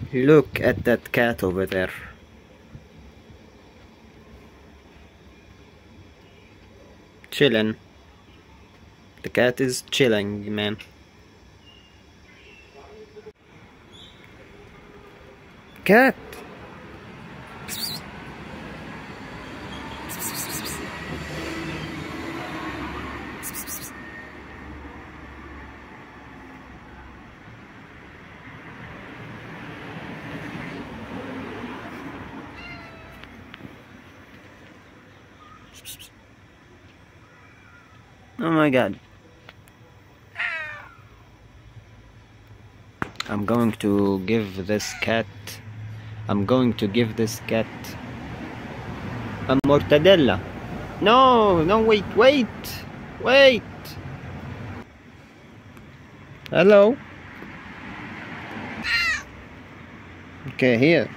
Look at that cat over there. Chilling. The cat is chilling, man. Cat! Oh my god. I'm going to give this cat a mortadella. No, wait. Hello. Okay, here.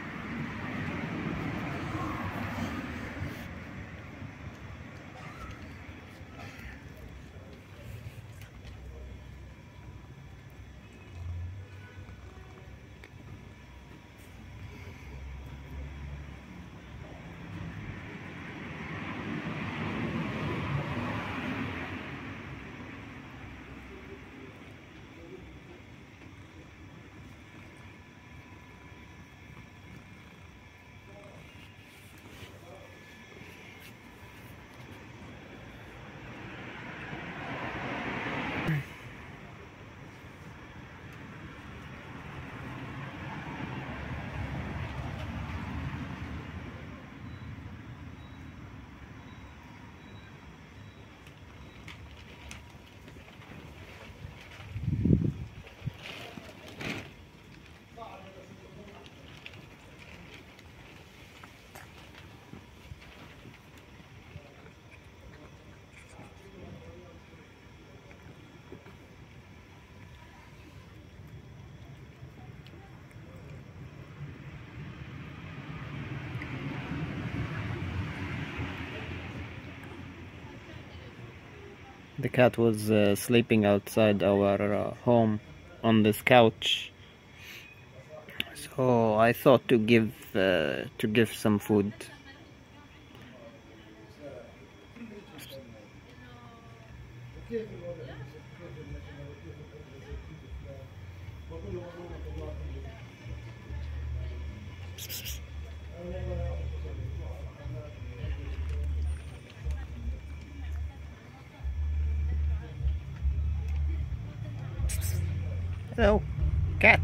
The cat was sleeping outside our home on this couch, so I thought to give some food. Hello, cat.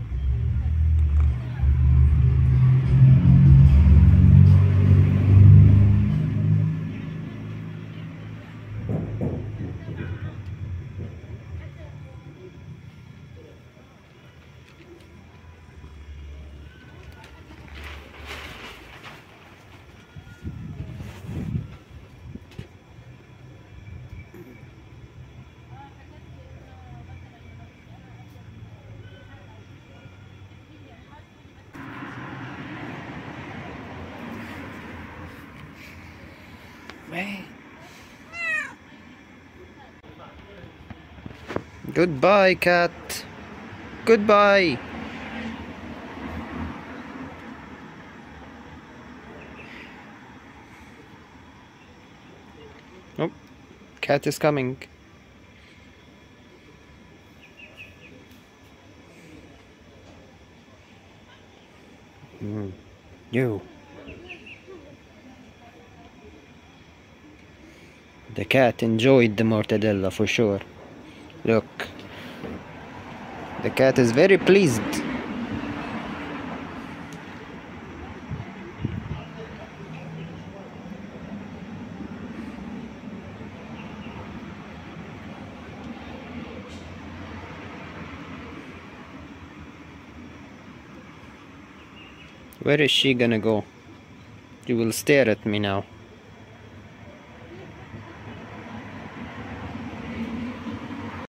Wait. Goodbye, cat. Goodbye. Oh, cat is coming. You. The cat enjoyed the mortadella for sure. Look. The cat is very pleased. Where is she gonna go? She will stare at me now.